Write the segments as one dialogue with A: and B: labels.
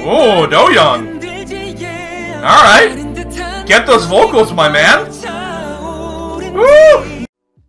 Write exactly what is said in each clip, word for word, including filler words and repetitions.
A: Oh, Do-young. Alright. Get those vocals, my man. Woo!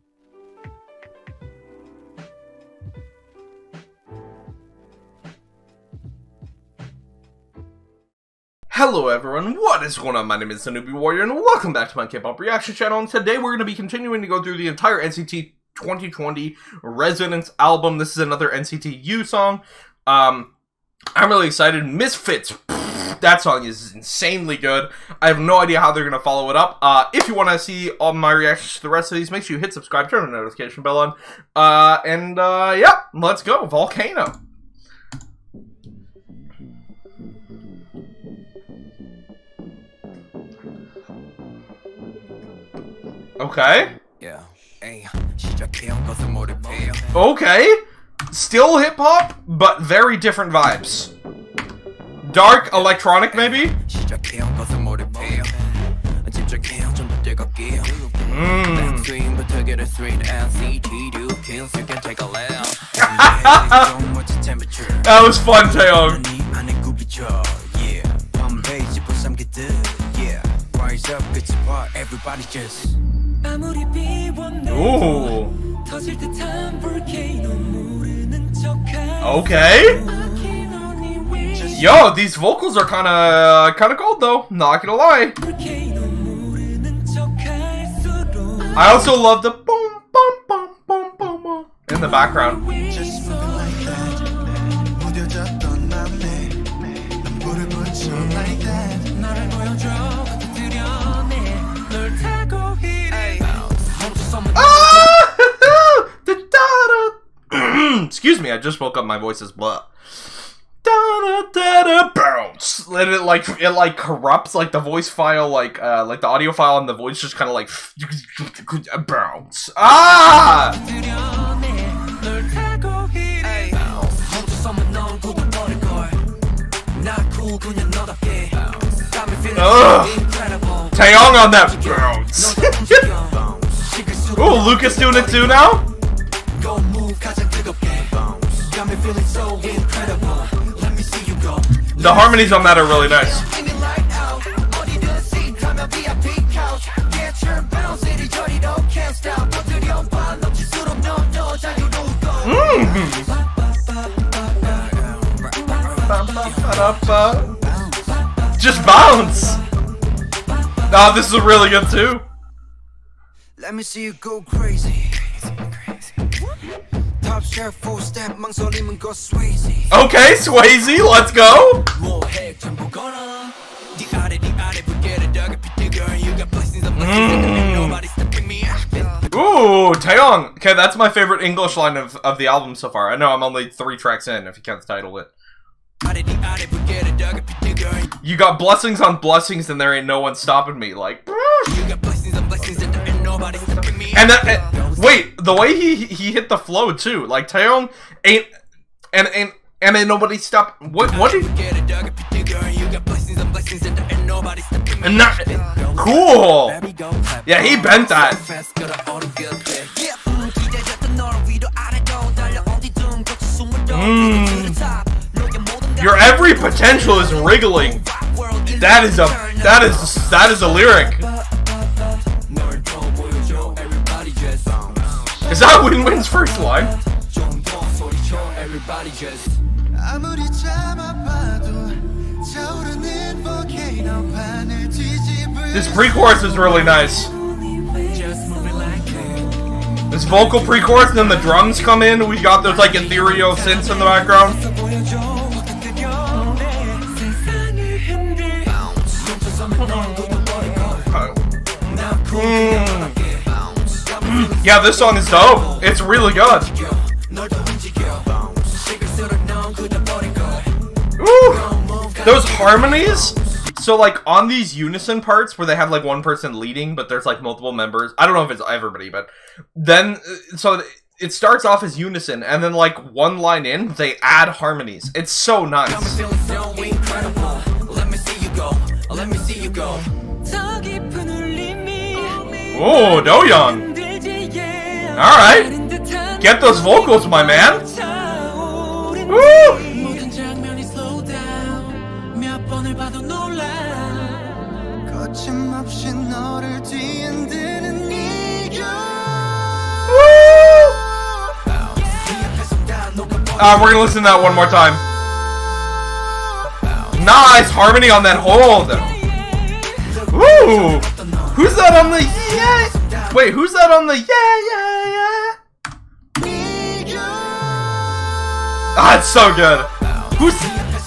A: Hello everyone, what is going on? My name is the Newbie Warrior and welcome back to my K-pop reaction channel, and today we're going to be continuing to go through the entire N C T twenty twenty Resonance album. This is another N C T U song. Um, I'm really excited. Misfits, that song is insanely good. I have no idea how they're going to follow it up. Uh, if you want to see all my reactions to the rest of these, make sure you hit subscribe, turn the notification bell on, uh, and uh, yeah, let's go, Volcano. Okay. Yeah. Okay. Still hip hop, but very different vibes. Dark electronic, maybe? Mm. That was fun, Taeyong. Everybody just ooh. Okay. Yo, these vocals are kind of kind of cold though. Not gonna lie. I also love the boom boom boom boom boom boom in the background. Excuse me, I just woke up. My voice is blah. Da da da da bounce. And it like it like corrupts like the voice file, like uh like the audio file, and the voice just kind of like bounce. Ah! Ugh. Taeyong on that bounce. Ooh, Lucas doing it too now. The harmonies on that are really nice. Mm. Just bounce. Nah, this is really good too. Let me see you go crazy. Okay, Swayze, let's go! Mm. Ooh, Taeyong! Okay, that's my favorite English line of, of the album so far. I know I'm only three tracks in, if you count the title it. You got blessings on blessings and there ain't no one stopping me, like... And that, uh, wait, the way he he hit the flow too, like Taeyong ain't and and and ain't nobody stop. What what did? And not cool. Yeah, he bent that. Mm. Your every potential is wriggling. That is a that is that is a lyric. Is that Win-Win's first line? This pre-chorus is really nice. This vocal pre-chorus, and then the drums come in. We got those like ethereal synths in the background. Mm. Yeah, this song is dope. It's really good. Ooh, those harmonies. So like on these unison parts where they have like one person leading, but there's like multiple members. I don't know if it's everybody, but then so it starts off as unison, and then like one line in, they add harmonies. It's so nice. Oh, Do-young. Alright. Get those vocals, my man. Woo!
B: 거침없이 너를 뒤흔드는 이유.
A: Uh, we're gonna listen to that one more time. Nice harmony on that hold. Woo! Who's that on the yeah? Wait, who's that on the yeah yeah yeah? Ah, it's so good. Who's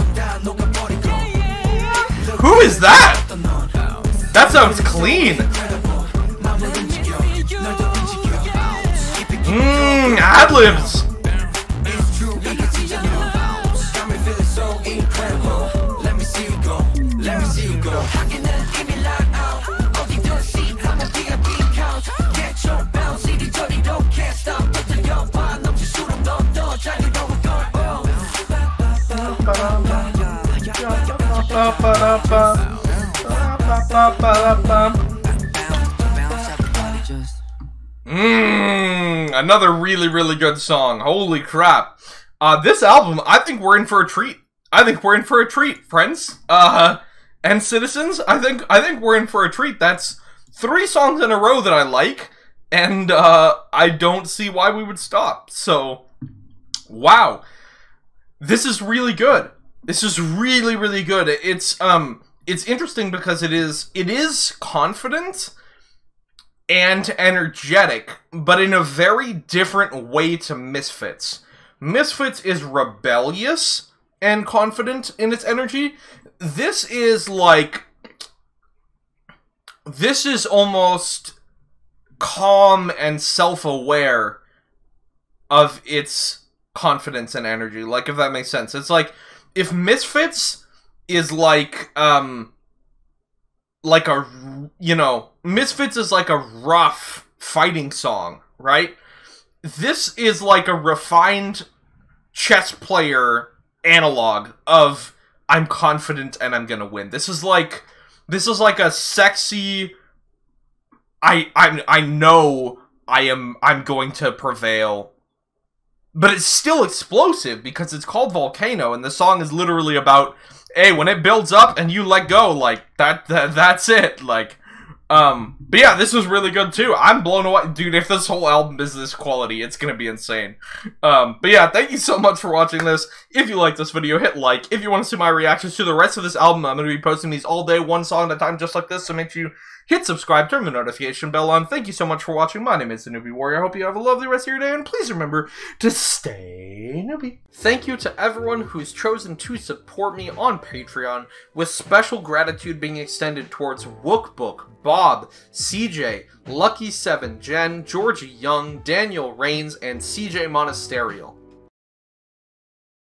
A: who is that? That sounds clean. Mmm, ad-libs. Mmm, another really, really good song. Holy crap. Uh, this album, I think we're in for a treat. I think we're in for a treat, friends. Uh, and citizens, I think, I think we're in for a treat. That's three songs in a row that I like, and, uh, I don't see why we would stop. So, wow. This is really good. This is really, really good. It's, um, it's interesting because it is, it is confident and energetic, but in a very different way to Misfits. Misfits is rebellious and confident in its energy. This is like, this is almost calm and self-aware of its confidence and energy, like, if that makes sense. It's like, if Misfits is like, um, like a, you know, Misfits is like a rough fighting song, right? This is like a refined chess player analog of, I'm confident and I'm gonna win. This is like, this is like a sexy, I, I, I know I am, I'm going to prevail. But it's still explosive because it's called Volcano, and the song is literally about, hey, when it builds up and you let go, like, that, that that's it, like, um, but yeah, this was really good too. I'm blown away, dude. If this whole album is this quality, it's gonna be insane. Um, but yeah, thank you so much for watching this. If you like this video, hit like. If you want to see my reactions to the rest of this album, I'm gonna be posting these all day, one song at a time, just like this, so make sure you hit subscribe, turn the notification bell on. Thank you so much for watching. My name is the Newbie Warrior. I hope you have a lovely rest of your day, and please remember to stay newbie. Thank you to everyone who's chosen to support me on Patreon, with special gratitude being extended towards Wookbook, Bob, C J, Lucky seven, Jen, Georgie Young, Daniel Rains, and C J Monasterio.